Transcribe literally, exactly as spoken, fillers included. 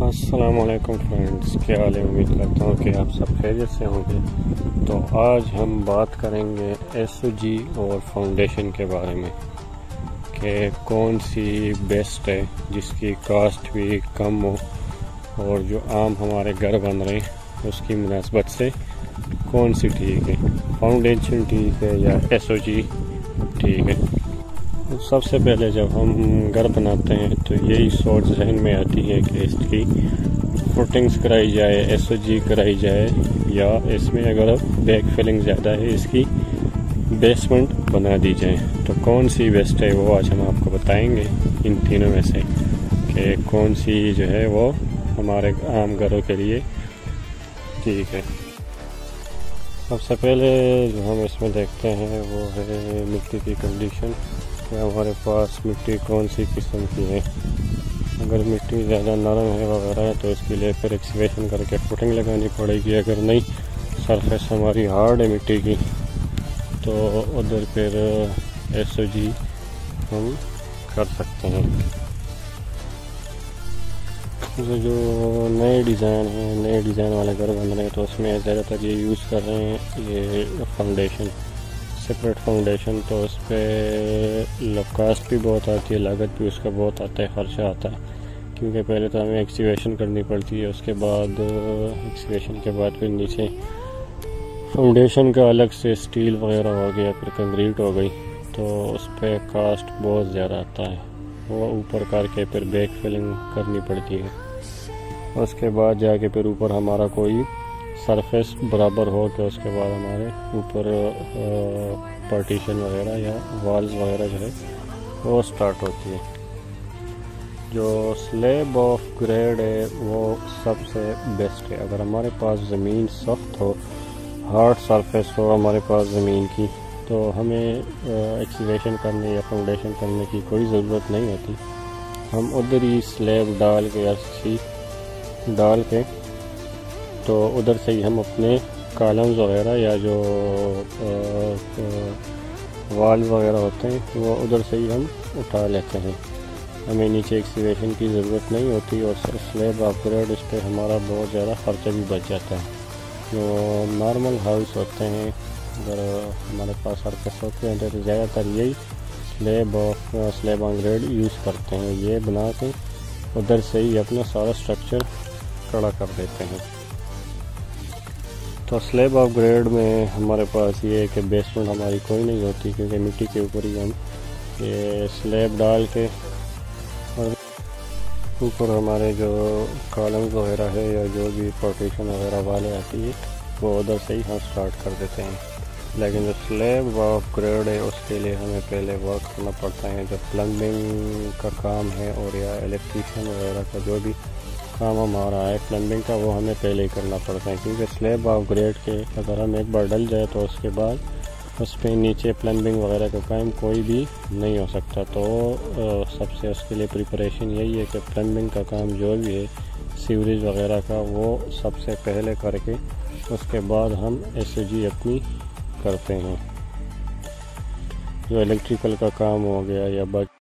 अस्सलाम वालेकुम फ्रेंड्स, क्या हाल है। उम्मीद करता हूँ कि आप सब खैरियत से होंगे। तो आज हम बात करेंगे एस ओ जी और फाउंडेशन के बारे में कि कौन सी बेस्ट है, जिसकी कास्ट भी कम हो और जो आम हमारे घर बन रहे हैं उसकी मुनासबत से कौन सी ठीक है, फाउंडेशन ठीक है या एस ओ जी ठीक है। तो सबसे पहले जब हम घर बनाते हैं तो यही सोच जहन में आती है कि इसकी फुटिंग्स कराई जाए, एस ओ जी कराई जाए, या इसमें अगर बैक फिलिंग ज़्यादा है इसकी बेसमेंट बना दी जाए। तो कौन सी बेस्ट है वो आज हम आपको बताएंगे इन तीनों में से कि कौन सी जो है वो हमारे आम घरों के लिए ठीक है। सबसे पहले जो हम इसमें देखते हैं वो है मिट्टी की कंडीशन, कि हमारे पास मिट्टी कौन सी किस्म की है। अगर मिट्टी ज़्यादा नरम है वगैरह है तो इसके लिए फिर एक्सकेवेशन करके फुटिंग लगानी पड़ेगी। अगर नहीं, सरफेस हमारी हार्ड है मिट्टी की, तो उधर फिर एस ओ जी हम कर सकते हैं। जो नए डिज़ाइन हैं, नए डिज़ाइन वाले घर बन रहे हैं तो उसमें ज़्यादातर ये यूज़ कर रहे हैं ये फाउंडेशन, सेपरेट फाउंडेशन। तो उस पर कास्ट भी बहुत आती है, लागत भी उसका बहुत आता है, ख़र्चा आता है, क्योंकि पहले तो हमें एक्सकेवेशन करनी पड़ती है, उसके बाद एक्सकेवेशन के बाद फिर नीचे फाउंडेशन का अलग से स्टील वगैरह हो गया, फिर कंक्रीट हो गई, तो उस पर कास्ट बहुत ज़्यादा आता है। वो ऊपर करके फिर बैक फिलिंग करनी पड़ती है, उसके बाद जाके फिर ऊपर हमारा कोई सरफेस बराबर हो के उसके बाद हमारे ऊपर पार्टीशन वगैरह या वॉल्स वगैरह जो है वो स्टार्ट होती है। जो स्लैब ऑफ ग्रेड है वो सबसे बेस्ट है। अगर हमारे पास ज़मीन सख्त हो, हार्ड सरफेस हो हमारे पास ज़मीन की, तो हमें एक्सकेवेशन करने या फाउंडेशन करने की कोई ज़रूरत नहीं होती। हम उधर ही स्लैब डाल के या सी डाल के तो उधर से ही हम अपने कॉलम्स वगैरह या जो वाल वगैरह होते हैं वो उधर से ही हम उठा लेते हैं। हमें नीचे एक्सकेवेशन की ज़रूरत नहीं होती और स्लैब अपग्रेड इस पर हमारा बहुत ज़्यादा खर्चा भी बच जाता है। जो नॉर्मल हाउस होते हैं, अगर हमारे पास सरफेस होते हैं तो ज़्यादातर यही slab of slab upgrade use करते हैं। ये बना के उधर से ही अपना सारा स्ट्रक्चर खड़ा कर देते हैं। तो स्लैब ऑफ ग्रेड में हमारे पास ये है कि बेसमेंट हमारी कोई नहीं होती, क्योंकि मिट्टी के ऊपर ही हम ये स्लैब डाल के और ऊपर हमारे जो कॉलम्स वगैरह है या जो भी पार्टीशन वगैरह वाले आती है वो उधर से ही हम स्टार्ट कर देते हैं। लेकिन जो स्लैब ऑफ ग्रेड है उसके लिए हमें पहले वर्क करना पड़ता है। जो प्लम्बिंग का काम है और या इलेक्ट्रीशियन वगैरह का जो भी काम हमारा है प्लम्बिंग का, वो हमें पहले ही करना पड़ता है, क्योंकि स्लैब ऑफ ग्रेड के अगर हम एक बार डल जाए तो उसके बाद उस पर नीचे प्लम्बिंग वगैरह का काम कोई भी नहीं हो सकता। तो सबसे उसके लिए प्रिपरेशन यही है कि प्लम्बिंग का काम जो भी है, सीवरेज वगैरह का, वो सबसे पहले करके उसके बाद हम एस ओ जी अपनी करते हैं। जो इलेक्ट्रिकल का काम हो गया या